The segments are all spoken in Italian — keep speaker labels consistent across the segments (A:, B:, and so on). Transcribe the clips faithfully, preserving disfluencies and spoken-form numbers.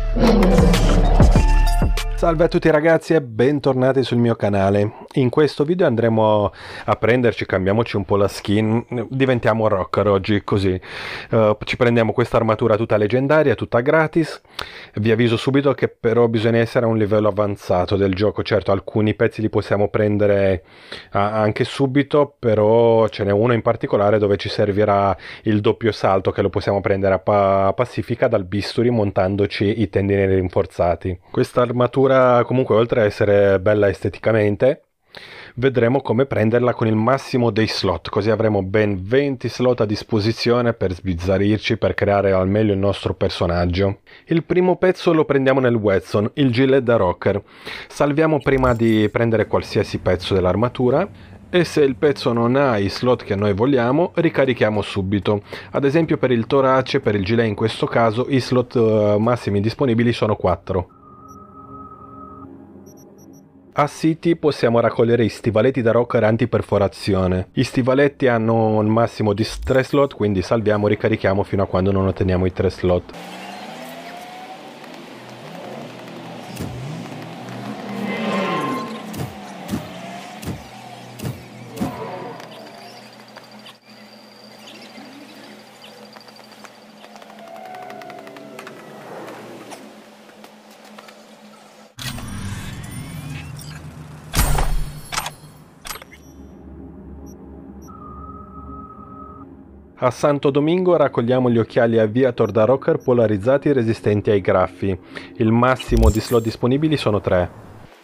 A: Salve a tutti ragazzi e bentornati sul mio canale. In questo video andremo a prenderci, cambiamoci un po' la skin, diventiamo rocker oggi così. Uh, ci prendiamo questa armatura tutta leggendaria, tutta gratis. Vi avviso subito che però bisogna essere a un livello avanzato del gioco. Certo, alcuni pezzi li possiamo prendere uh, anche subito, però ce n'è uno in particolare dove ci servirà il doppio salto, che lo possiamo prendere a, pa a pacifica dal bisturi montandoci i tendini rinforzati. Questa armatura comunque, oltre a essere bella esteticamente, vedremo come prenderla con il massimo dei slot, così avremo ben venti slot a disposizione per sbizzarrirci, per creare al meglio il nostro personaggio. Il primo pezzo lo prendiamo nel Whetson, il gilet da rocker. Salviamo prima di prendere qualsiasi pezzo dell'armatura e se il pezzo non ha i slot che noi vogliamo, ricarichiamo subito. Ad esempio per il torace, per il gilet in questo caso, i slot uh, massimi disponibili sono quattro. A City possiamo raccogliere i stivaletti da rocker antiperforazione. I stivaletti hanno un massimo di tre slot, quindi salviamo e ricarichiamo fino a quando non otteniamo i tre slot. A Santo Domingo raccogliamo gli occhiali Aviator da rocker polarizzati resistenti ai graffi. Il massimo di slot disponibili sono tre.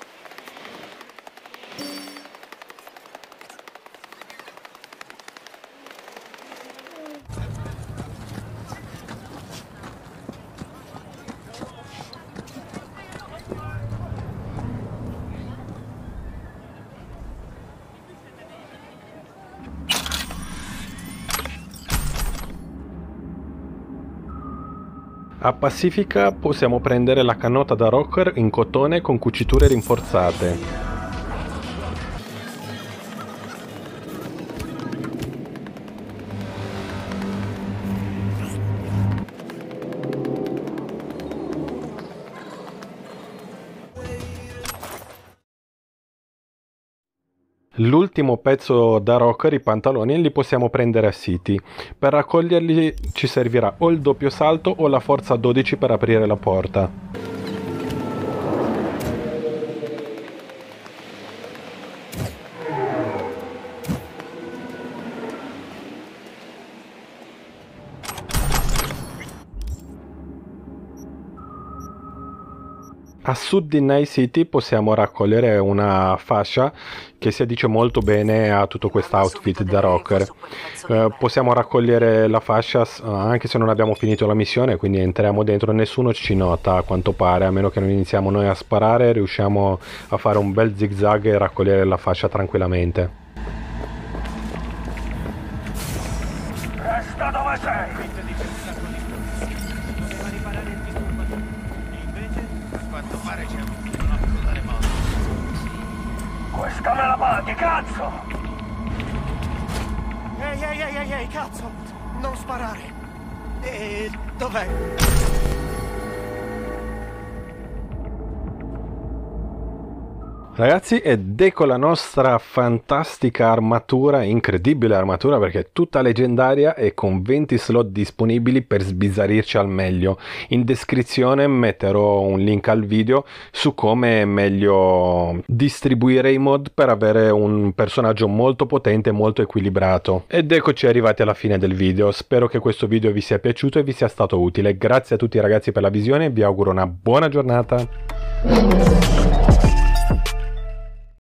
A: A Pacifica possiamo prendere la cannota da rocker in cotone con cuciture rinforzate. L'ultimo pezzo da rocker, i pantaloni, li possiamo prendere a City. Per raccoglierli ci servirà o il doppio salto o la forza dodici per aprire la porta. A sud di Night City possiamo raccogliere una fascia che si addice molto bene a tutto questo outfit da rocker. Eh, possiamo raccogliere la fascia anche se non abbiamo finito la missione, quindi entriamo dentro e nessuno ci nota a quanto pare, a meno che non iniziamo noi a sparare, riusciamo a fare un bel zigzag e raccogliere la fascia tranquillamente.
B: Resta dove sei! Questa me la paghi, cazzo!
C: Ehi, ehi, ehi, ehi, ehi, cazzo! Non sparare! E dov'è?
A: Ragazzi, ed ecco la nostra fantastica armatura, incredibile armatura perché è tutta leggendaria e con venti slot disponibili per sbizzarrirci al meglio. In descrizione metterò un link al video su come è meglio distribuire i mod per avere un personaggio molto potente e molto equilibrato. Ed eccoci arrivati alla fine del video, spero che questo video vi sia piaciuto e vi sia stato utile. Grazie a tutti ragazzi per la visione e vi auguro una buona giornata.